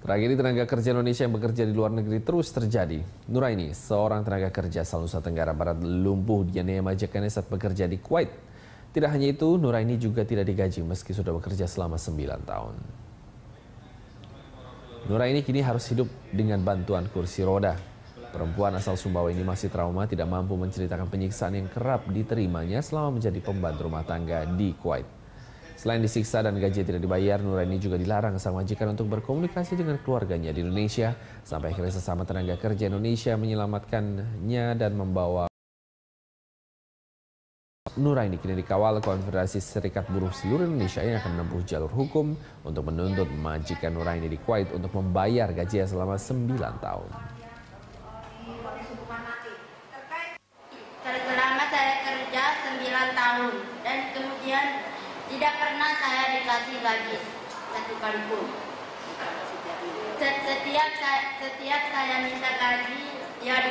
Tragedi tenaga kerja Indonesia yang bekerja di luar negeri terus terjadi. Nuraini, seorang tenaga kerja asal Nusa Tenggara Barat, lumpuh dianiaya majikannya saat bekerja di Kuwait. Tidak hanya itu, Nuraini juga tidak digaji meski sudah bekerja selama 9 tahun. Nuraini kini harus hidup dengan bantuan kursi roda. Perempuan asal Sumbawa ini masih trauma, tidak mampu menceritakan penyiksaan yang kerap diterimanya selama menjadi pembantu rumah tangga di Kuwait. Selain disiksa dan gaji tidak dibayar, Nuraini juga dilarang sang majikan untuk berkomunikasi dengan keluarganya di Indonesia. Sampai akhirnya sesama tenaga kerja Indonesia menyelamatkannya dan membawa Nuraini kini dikawal Konfederasi Serikat Buruh seluruh Indonesia yang akan menempuh jalur hukum untuk menuntut majikan Nuraini di Kuwait untuk membayar gajinya selama 9 tahun. Selama saya kerja 9 tahun dan kemudian tidak pernah saya dikasih gaji satu kali pun. Setiap saya minta gaji, dia